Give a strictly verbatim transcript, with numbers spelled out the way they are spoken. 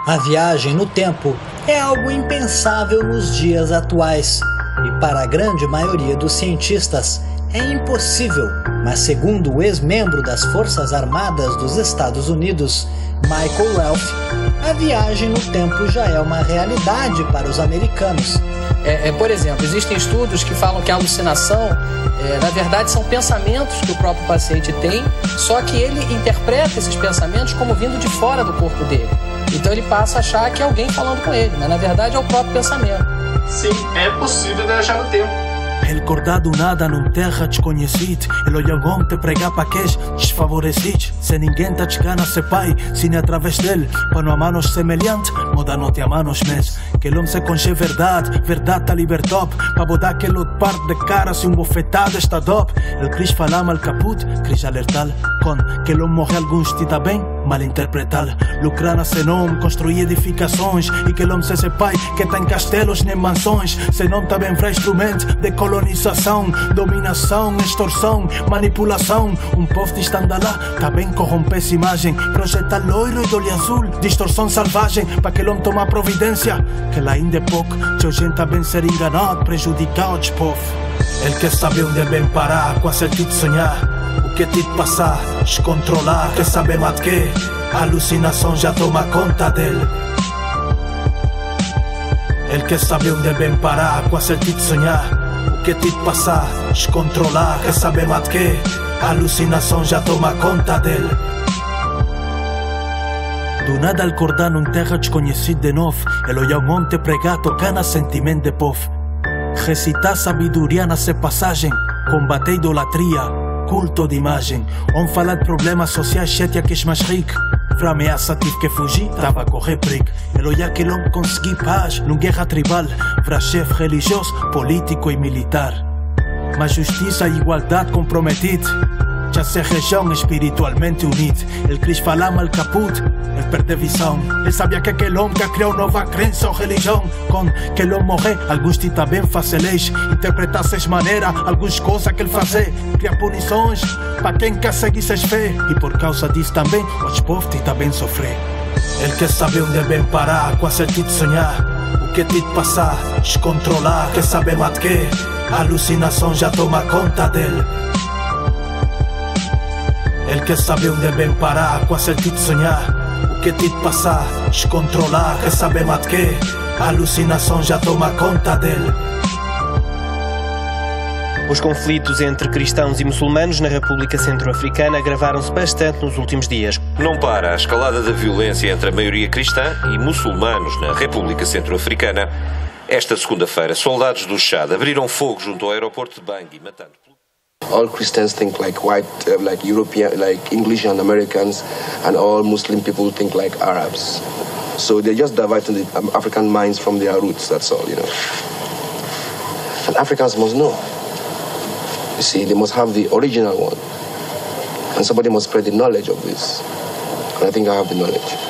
A viagem no tempo é algo impensável nos dias atuais e para a grande maioria dos cientistas é impossível, mas segundo o ex-membro das Forças Armadas dos Estados Unidos, Michael Ralph, a viagem no tempo já é uma realidade para os americanos. É, é, por exemplo, existem estudos que falam que a alucinação, é, na verdade, são pensamentos que o próprio paciente tem, só que ele interpreta esses pensamentos como vindo de fora do corpo dele. Então ele passa a achar que é alguém falando com ele, mas na verdade é o próprio pensamento. Sim, é possível viajar no tempo. Recordado nada num terra desconhecida, ele olhou te pregar para que desfavorecidos. Se ninguém tá chegando a ser pai, se nem através dele, para não amar nos semelhante, muda não te amar nos mes. Que ele se conche verdade, verdade tá libertop, para botar aquele outro par de cara se um bofetado está dop. Ele quis falar mal caput, quis alertar, com que ele morre alguns te tá bem, mal interpretar. Lucrar sem nome, construir edificações, e que ele se esse pai que tá em castelos nem mansões, se não tá bem para instrumento de colonização, dominação, extorsão, manipulação. Um povo de estanda lá, tá bem corromper essa imagem, projeta loiro e de olho azul, distorção selvagem, para que ele toma providência, que lá ainda é pouco, que a gente tá bem ser enganado, prejudicado de povo. Ele quer saber onde vem parar, com a certeza de sonhar, o que te passar, descontrolar, quer saber mais de quê, a alucinação já toma conta dele. Ele quer saber onde vem parar, com a certeza de sonhar, o que te passar, descontrolar, quer saber mais de quê, a alucinação já toma conta dele. Do nada acordar num terra desconhecida de novo, ele olhou um monte pregar, tocando sentimento de povo. Recitar sabedoria na ser passagem, combater idolatria, culto de imagem. Vamos falar de problemas sociais, chetia que é mais rico. Pra ameaça tive que fugir, tava a correr perigo. Ele olhar que não consegui paz, numa guerra tribal, pra chefe religioso, político e militar. Mas justiça e igualdade comprometido, já ser região espiritualmente unida. Ele quis falar mal caput, ele perdeu visão. Ele sabia que aquele homem que criou nova crença ou religião, com que ele morrer, alguns te também fazem leis, interpretar seis maneiras, algumas coisas que ele fazer, criar punições para quem quer seguir seus fé, e por causa disso também os povos te também sofrer. Ele quer saber onde vem parar, com a certeza de sonhar, o que te passar, descontrolar, quer saber mais de quê, a alucinação já toma conta dele. Ele quer saber onde vem parar, com a certeza de sonhar, o que te passar, descontrolar, quer saber mais de quê, a alucinação já toma conta dele. Os conflitos entre cristãos e muçulmanos na República Centro-Africana agravaram-se bastante nos últimos dias. Não para a escalada da violência entre a maioria cristã e muçulmanos na República Centro-Africana. Esta segunda-feira, soldados do Chad abriram fogo junto ao aeroporto de Bangui, matando... All Christians think like white, uh, like European, like English and Americans, and all Muslim people think like Arabs. So they're just diverting the um, African minds from their roots, that's all, you know. And Africans must know. You see, they must have the original one. And somebody must spread the knowledge of this. And I think I have the knowledge.